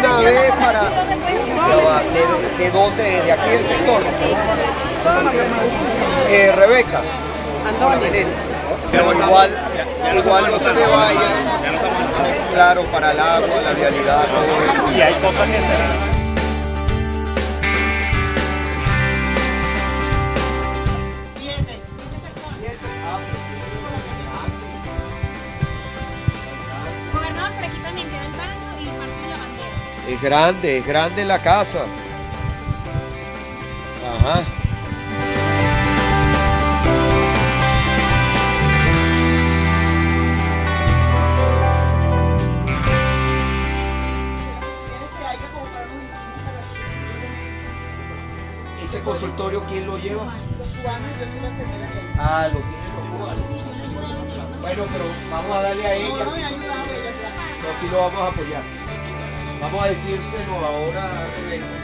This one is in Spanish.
una vez para... Ya va, ¿de dónde? ¿De aquí del sector? Rebeca. Antonio. Pero igual no se me vaya. Claro, para el agua, la vialidad, todo eso. Y hay cosas que hacer. Gobernador, por aquí también queda el baño y parte de la bandera. Es grande la casa. Ajá. ¿Ese consultorio quién lo lleva? Los cubanos y yo soy la enfermera de ahí. Ah, lo tienen los cubanos. Bueno, pero vamos a darle a ella. No, me ha ayudado ella. No, sí lo vamos a apoyar. Vamos a decírselo ahora a Rebeca.